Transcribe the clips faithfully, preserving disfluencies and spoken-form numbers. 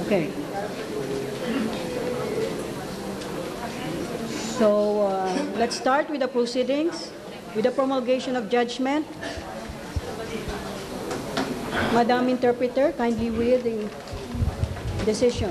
Okay. So uh, let's start with the proceedings, with the promulgation of judgment. Madam Interpreter, kindly read the decision.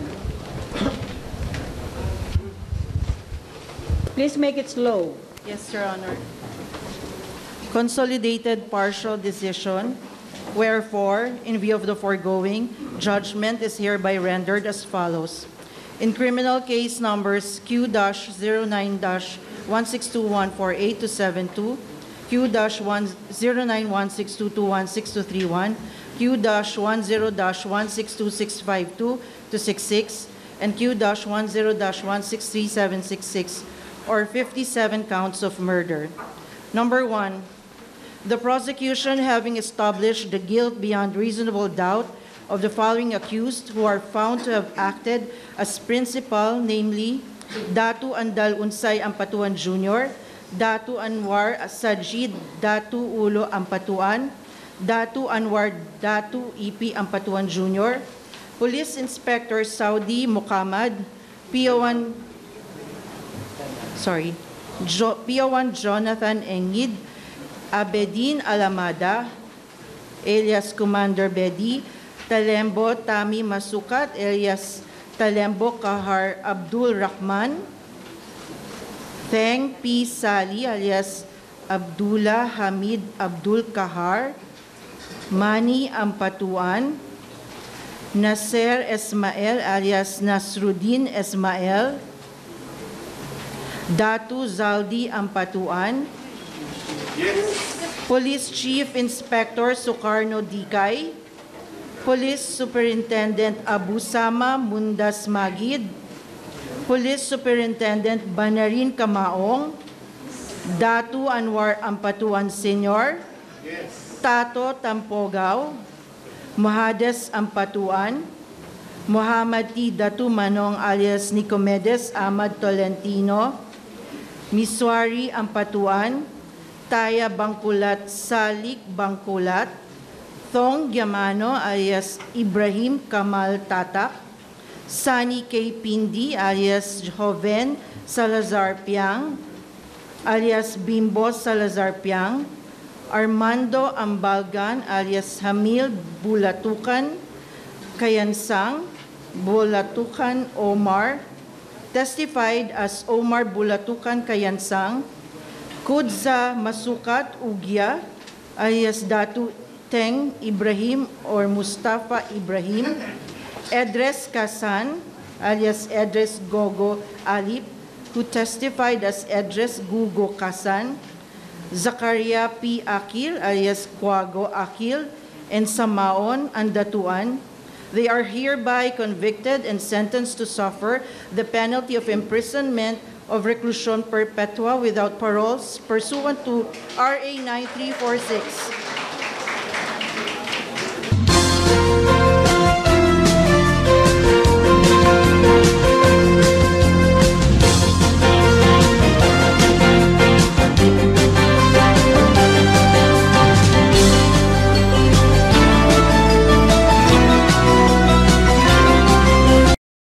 Please make it slow. Yes, Your Honor. Consolidated partial decision. Wherefore, in view of the foregoing, judgment is hereby rendered as follows. In criminal case numbers Q zero nine one six two one four eight two seven two, Q zero nine one six two two one six two three one, Q one zero one six two six five two to six six, and Q one zero one six three seven six six, or fifty-seven counts of murder. Number one, the prosecution having established the guilt beyond reasonable doubt of the following accused who are found to have acted as principal, namely Datu Andal Unsay Ampatuan Junior, Datu Anwar Sajid Datu Ulo Ampatuan, Datu Anwar Datu Ipi Ampatuan Junior, Police Inspector Saudi Muhammad, P O one, sorry, jo, P O one Jonathan Engid, Abedin Alamada, alias Commander Bedi, Talembo Tami Masukat, alias Talembo Kahar Abdul Rahman, Theng P. Sali, alias Abdullah Hamid Abdul Kahar, Mani Ampatuan, Nasser Esmael, alias Nasruddin Esmael, Datu Zaldi Ampatuan, Police Chief Inspector Sukarno Dikay, Police Superintendent Abu Sama Mundas Magid, Police Superintendent Banarin Kamaong, Datu Anwar Ampatuan Senior, Tato Tampogaw, Muhades Ampatuan, Muhammad T. Datu Manong alias Nicomedes Ahmad Tolentino, Miswari Ampatuan, Taya Bangkulat Salik Bangkulat, Thong Yamano alias Ibrahim Kamal Tatak, Sani K. Pindi alias Joven Salazar Piang, alias Bimbo Salazar Piang, Armando Ambalgan alias Hamil Bulatukan Kayansang, Bulatukan Omar, testified as Omar Bulatukan Kayansang, Kudza Masukat Ugya, alias Datu Teng Ibrahim or Mustafa Ibrahim, Edres Kasan, alias Edres Gogo Alip, who testified as Edres Gugo Kasan, Zakaria P. Akil, alias Quago Akil, and Samaon Andatuan. They are hereby convicted and sentenced to suffer the penalty of imprisonment of reclusion perpetua without paroles pursuant to R A nine three four six.